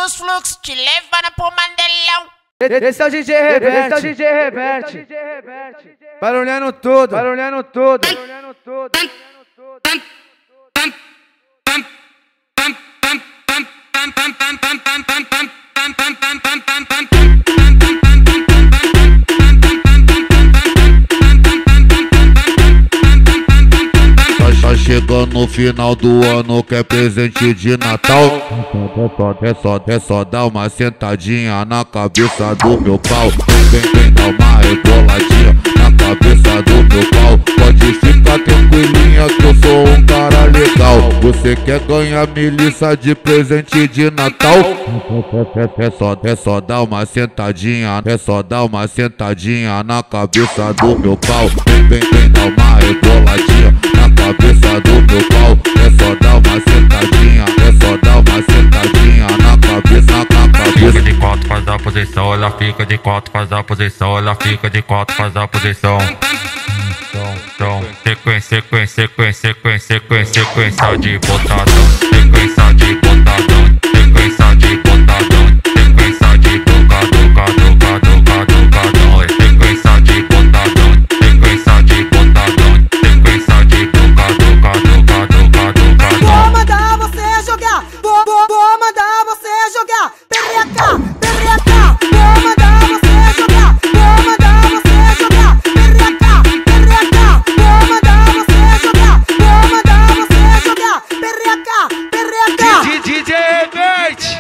dos fluxos, te levando pro Mandelão. Esse é o DJ Reverte, esse é o DJ Reverte. Barulhando tudo, barulhando tudo. Tá chegando no final do ano, quer presente de Natal? É só dar uma sentadinha na cabeça do meu pau. Vem dar uma reboladinha na cabeça do meu pau. Pode ficar tranquilinha que eu sou um cara legal. Você quer ganhar milícia de presente de Natal? É só dar uma sentadinha, é só dar uma sentadinha na cabeça do meu pau. Vem dar uma reboladinha na cabeça do meu pau. É só dar uma sentadinha, é só dar uma sentadinha na cabeça, na cabeça. Fica de quatro, faz a posição, ela fica de quatro, faz a posição, ela fica de quatro, faz a posição. Sequência de botadão, sequência de botadão, sequência de botadão, sequência de bocadão, sequência de botadão, sequência de botadão, sequência de bocadão. Vou mandar você jogar, vou mandar você jogar, perreca, perreca. Vou mandar você jogar, vou mandar você jogar, perreca, perreca. Vou mandar você jogar, vou mandar você jogar, perreca, perreca. DJ Reverte,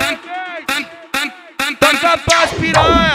toca pras piranha.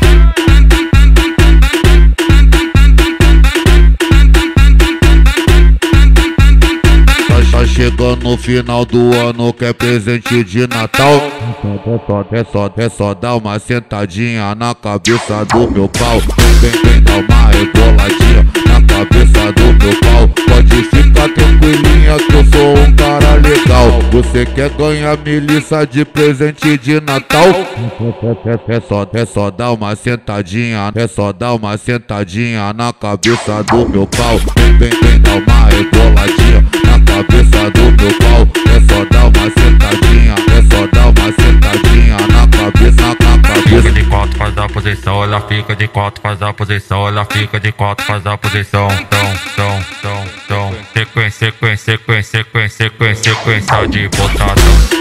Tá chegando no final do ano, quer presente de Natal? É só dar uma sentadinha na cabeça do meu pau. Vem dar uma reboladinha na cabeça do meu pau. Pode ficar tranquilinha que eu sou um cara legal. Você quer ganhar milícia de presente de Natal? É só dar uma sentadinha, é só dar uma sentadinha na cabeça do meu pau. Vem dar uma reboladinha na cabeça do meu pau. É só dar uma sentadinha, é só dar uma sentadinha na cabeça, na cabeça. Fica de quatro, faz a posição, ela fica de quatro, faz a posição, ela fica de quatro, faz a posição. Sequência de botadão,